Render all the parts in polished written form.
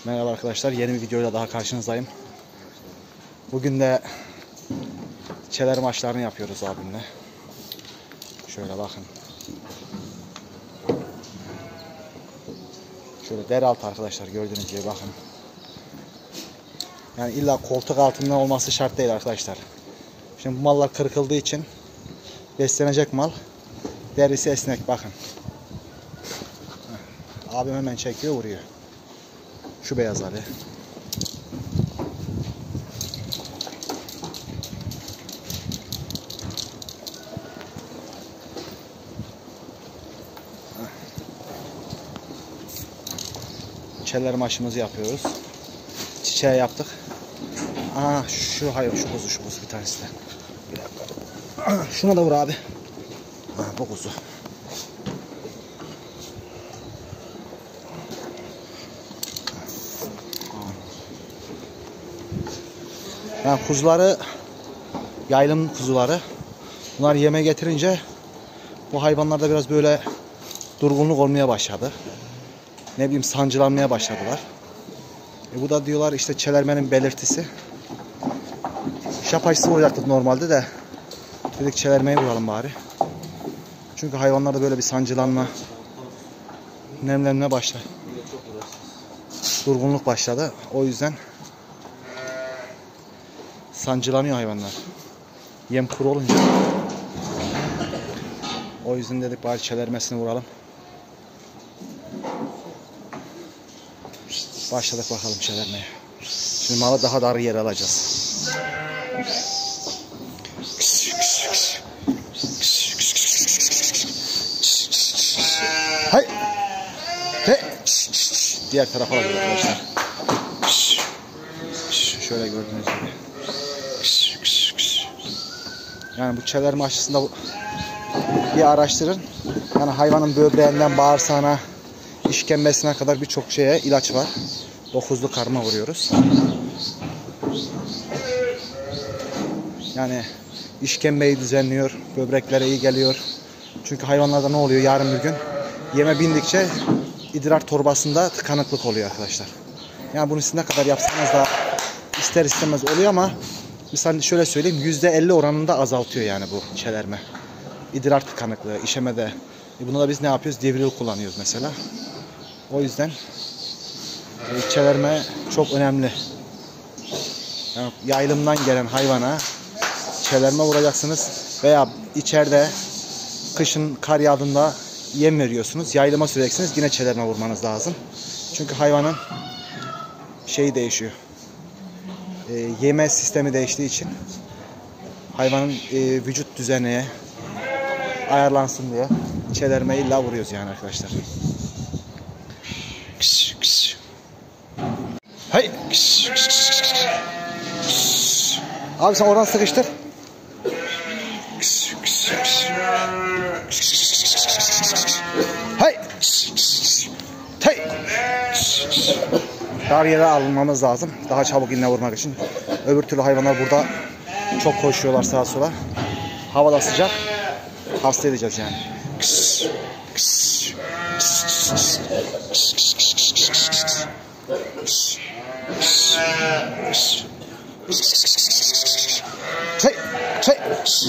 Merhaba arkadaşlar, yeni bir videoyla daha karşınızdayım. Bugün de çeler maçlarını yapıyoruz abimle. Şöyle bakın. Şöyle dere altı arkadaşlar, gördüğünüz gibi bakın. Yani illa koltuk altında olması şart değil arkadaşlar. Şimdi bu mallar kırkıldığı için beslenecek mal. Derisi esnek bakın. Abim hemen çekiyor, vuruyor. Şu beyazları. Çeler maşımızı yapıyoruz. Çiçeği yaptık. Aa şu hayır, şu kuzu bir tanesi de. Bir dakika. Şuna da vur abi. Bu kuzu. Yani kuzuları, yaylım kuzuları, bunlar yeme getirince bu hayvanlarda biraz böyle durgunluk olmaya başladı. Ne bileyim, sancılanmaya başladılar. Bu da diyorlar işte çelermenin belirtisi. Şap aşısı vuracaktık normalde de. Dedik çelermeyi vuralım bari. Çünkü hayvanlarda böyle bir sancılanma, nemlenme başladı. Durgunluk başladı. O yüzden sancılanıyor hayvanlar. Yem kuru olunca. O yüzden dedik bari çelermesini vuralım. Başladık bakalım çelermeye. Şimdi malı daha dar yere alacağız. Hay. He. Diğer tarafa alacağız arkadaşlar. Şöyle gördüğünüz gibi. Yani bu çelerme aşısında bir araştırın. Yani hayvanın böbreğinden bağırsağına, işkembesine kadar birçok şeye ilaç var. 9'lu karma vuruyoruz. Yani işkembeyi düzenliyor, böbreklere iyi geliyor. Çünkü hayvanlarda ne oluyor yarın bir gün? Yeme bindikçe idrar torbasında tıkanıklık oluyor arkadaşlar. Yani bunu siz ne kadar yapsanız da ister istemez oluyor ama mesela şöyle söyleyeyim, %50 oranında azaltıyor yani bu çelerme. İdrar tıkanıklığı, işemede. Bunu da biz ne yapıyoruz? Divril kullanıyoruz mesela. O yüzden çelerme çok önemli. Yani yaylımdan gelen hayvana çelerme vuracaksınız veya içeride kışın kar yağdığında yem veriyorsunuz. Yaylıma süreceksiniz, yine çelerme vurmanız lazım. Çünkü hayvanın şeyi değişiyor. Yeme sistemi değiştiği için hayvanın vücut düzeni ayarlansın diye çelerme illa vuruyoruz yani arkadaşlar. Hay. Abi sen oradan sıkıştır. Hay. Hey. Dar yere alınmamız lazım. Daha çabuk iğne vurmak için. Öbür türlü hayvanlar burada çok koşuyorlar sağa sola. Hava da sıcak. Hasta edeceğiz yani. Çek.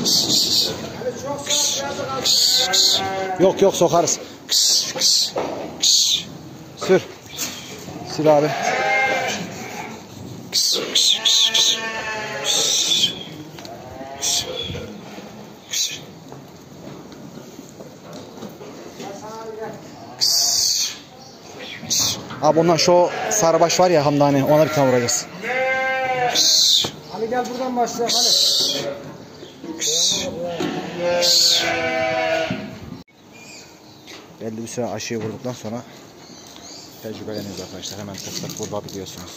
Yok sokarız. Sür. Sür abi. Abi ondan şu sarıbaş var ya Hamdani, ona bir tane vuracağız. Ali gel buradan başlayalım Ali. Belli bir süre aşıyı vurduktan sonra tecrübeleniyoruz arkadaşlar. Hemen tık tık vurabiliyorsunuz.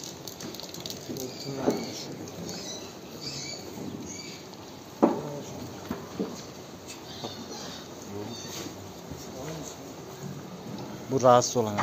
Bu rahatsız olan.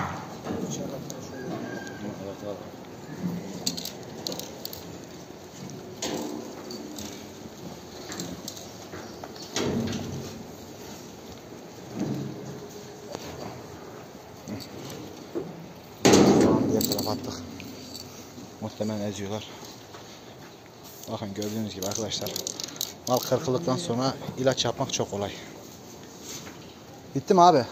diğer tarafa attık. Muhtemelen eziyorlar. Bakın gördüğünüz gibi arkadaşlar. Mal kırkıldıktan sonra ilaç yapmak çok kolay. Bitti mi abi?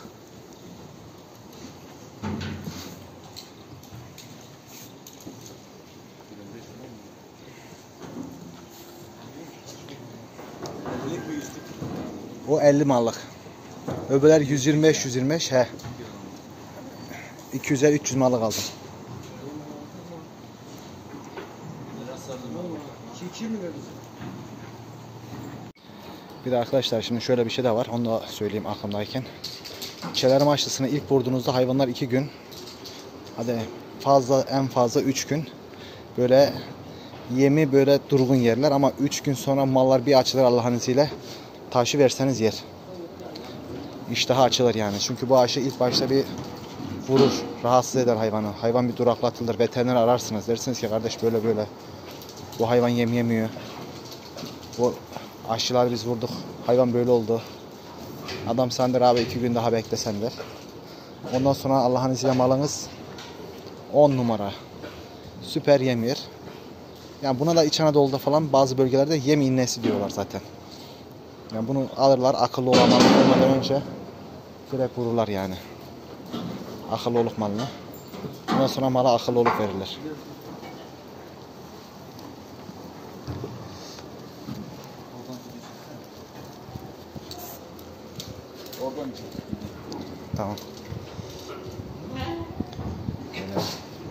O 50 mallık. Öbürler 125 he. 200'er 300 mallık aldım. 2 mi verdin? Bir de arkadaşlar şimdi şöyle bir şey de var. Onu da söyleyeyim aklımdayken. Çeler maçlısını ilk vurduğunuzda hayvanlar 2 gün. Hadi en fazla 3 gün. Böyle yemi böyle durgun yerler ama 3 gün sonra mallar bir açılır Allah'ın izniyle. Taşı verseniz yer. İştahı açılır yani. Çünkü bu aşı ilk başta bir vurur, rahatsız eder hayvanı. Hayvan bir duraklatılır. Veteriner ararsınız. Dersiniz ki kardeş böyle böyle. Bu hayvan yem yemiyor. Bu aşılar biz vurduk. Hayvan böyle oldu. Adam sen der abi 2 gün daha beklesen der. Ondan sonra Allah'ın izniyle malınız 10 numara. Süper yem yer. Yani buna da İç Anadolu'da falan bazı bölgelerde yem innesi diyorlar zaten. Yani bunu alırlar akıllı olmadan önce direkt vururlar yani. Akıllı oluk malını. Ondan sonra mala akıllı oluk verilir. Tamam. Böyle.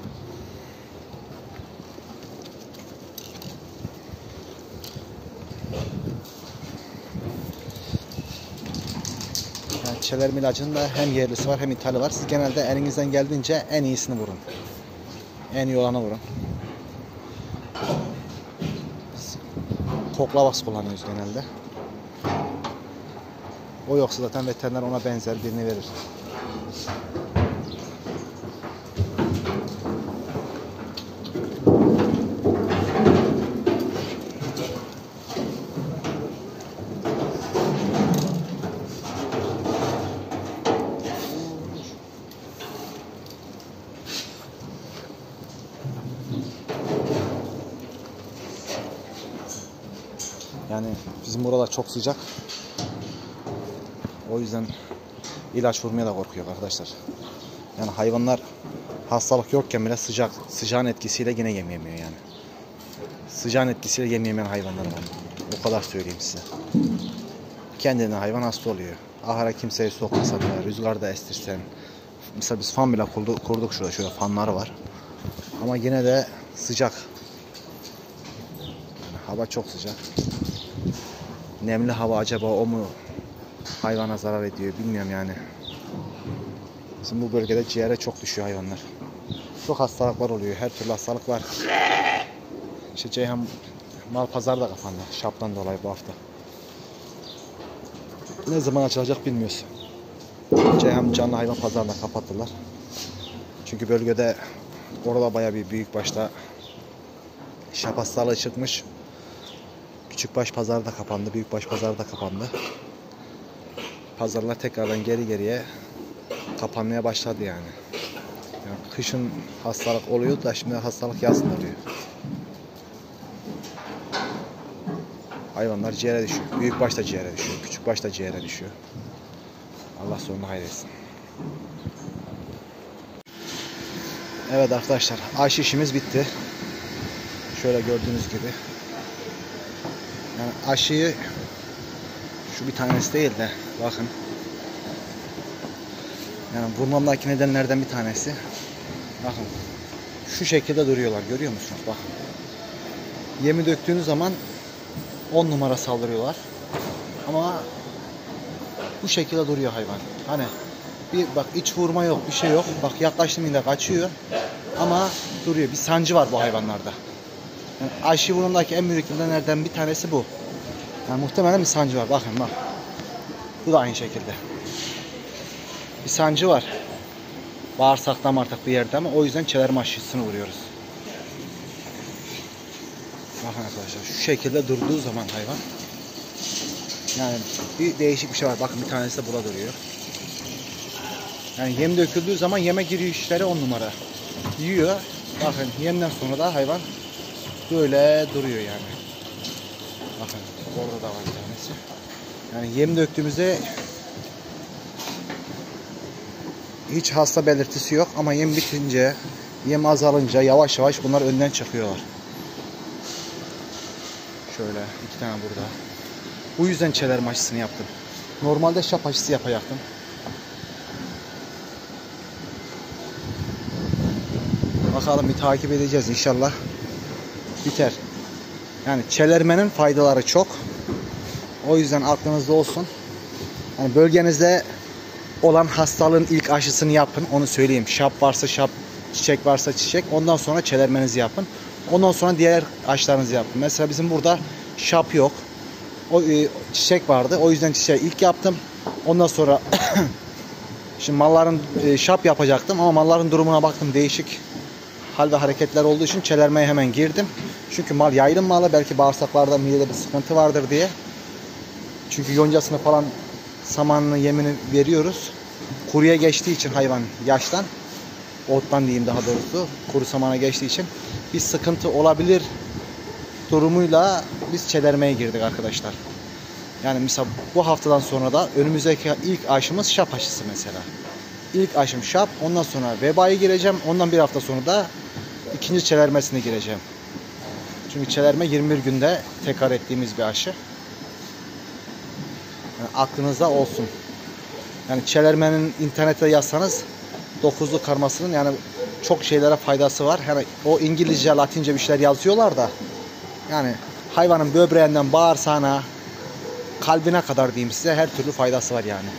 Yani çelerme ilacının da hem yerlisi var hem ithali var. Siz genelde elinizden geldiğince en iyisini vurun. En iyi olanı vurun. Biz Koklavaks kullanıyoruz genelde. O yoksa zaten veteriner ona benzer birini verir. Yani bizim buralar çok sıcak. O yüzden ilaç vurmaya da korkuyor arkadaşlar. Yani hayvanlar hastalık yokken bile sıcağın etkisiyle yine yem yemiyor yani. Sıcağın etkisiyle yem yemeyen hayvanlar var. O kadar söyleyeyim size. Kendine hayvan hasta oluyor. Ahıra kimseyi sokmasan da, rüzgarda estirsen. Mesela biz fan bile kurduk şurada. Şöyle fanları var. Ama yine de sıcak. Yani hava çok sıcak. Nemli hava acaba o mu hayvana zarar ediyor bilmiyorum yani. Bizim bu bölgede ciğere çok düşüyor hayvanlar. Çok hastalıklar oluyor. Her türlü hastalık var. İşte Ceyhan mal pazarı da kapandı. Şaptan dolayı bu hafta. Ne zaman açılacak bilmiyoruz. Ceyhan canlı hayvan pazarını da kapattılar. Çünkü bölgede orada bayağı bir büyük başta şap hastalığı çıkmış. Küçükbaş pazarı da kapandı. Büyükbaş pazarı da kapandı. Pazarlar tekrardan geriye kapanmaya başladı yani. Yani kışın hastalık oluyor da şimdi hastalık yazın oluyor. Hayvanlar ciğere düşüyor. Büyükbaş da ciğere düşüyor. Küçükbaş da ciğere düşüyor. Allah sonunu hayretsin. Evet arkadaşlar, aşı işimiz bitti. Şöyle gördüğünüz gibi. Yani aşıyı şu bir tanesi değil de bakın. Yani vurmamdaki nedenlerden bir tanesi. Bakın. Şu şekilde duruyorlar. Görüyor musunuz? Bakın. Yemi döktüğünüz zaman 10 numara saldırıyorlar. Ama bu şekilde duruyor hayvan. Hani bir bak iç vurma yok, bir şey yok. Bak yaklaştığında kaçıyor. Ama duruyor. Bir sancı var bu hayvanlarda. Yani aşı vurumdaki en büyük nedenlerden bir tanesi bu. Yani muhtemelen bir sancı var. Bakın bak. Bu da aynı şekilde. Bir sancı var. Bağırsakta artık bir yerde ama o yüzden çelerme aşısını vuruyoruz. Bakın arkadaşlar şu şekilde durduğu zaman hayvan. Yani bir değişik bir şey var. Bakın bir tanesi de burada duruyor. Yani yem döküldüğü zaman yeme girişleri 10 numara. yiyor. Bakın yemden sonra da hayvan böyle duruyor yani. Bakın orada da var bir tanesi. Yani yem döktüğümüzde hiç hasta belirtisi yok ama yem bitince, yem azalınca yavaş yavaş bunlar önden çıkıyorlar. Şöyle 2 tane burada. Bu yüzden çelerme aşısını yaptım. Normalde şap aşısı yapacaktım. Bakalım bir takip edeceğiz inşallah. Biter. Yani çelermenin faydaları çok. O yüzden aklınızda olsun. Yani bölgenizde olan hastalığın ilk aşısını yapın. Onu söyleyeyim. Şap varsa şap, çiçek varsa çiçek. Ondan sonra çelermenizi yapın. Ondan sonra diğer aşılarınızı yapın. Mesela bizim burada şap yok. O çiçek vardı. O yüzden çiçeği ilk yaptım. Ondan sonra şimdi malların şap yapacaktım ama malların durumuna baktım, değişik hal ve hareketler olduğu için çelermeye hemen girdim. Çünkü mal yaylım malı, belki bağırsaklarda, midede bir sıkıntı vardır diye. Çünkü yoncasını falan, samanını, yemini veriyoruz. Kuruya geçtiği için hayvan yaştan, ottan diyeyim daha doğrusu, kuru samana geçtiği için bir sıkıntı olabilir durumuyla biz çelermeye girdik arkadaşlar. Yani mesela bu haftadan sonra da önümüzdeki ilk aşımız şap aşısı mesela. İlk aşım şap, ondan sonra vebaya gireceğim. Ondan bir hafta sonra da ikinci çelermesine gireceğim. Çünkü çelerme 21 günde tekrar ettiğimiz bir aşı. Yani aklınızda olsun. Yani çelermenin internette yazsanız 9'lu karmasının yani çok şeylere faydası var. Yani o İngilizce, Latince bir şeyler yazıyorlar da yani hayvanın böbreğinden bağırsağına, kalbine kadar diyeyim size, her türlü faydası var yani.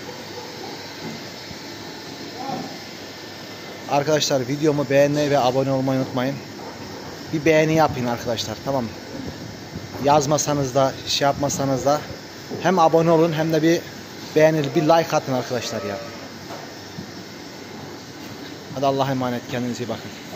Arkadaşlar videomu beğenmeyi ve abone olmayı unutmayın. Bir beğeni yapın arkadaşlar, tamam mı? Yazmasanız da, şey yapmasanız da hem abone olun hem de bir beğenir, bir like atın arkadaşlar ya. Hadi Allah'a emanet, kendinize iyi bakın.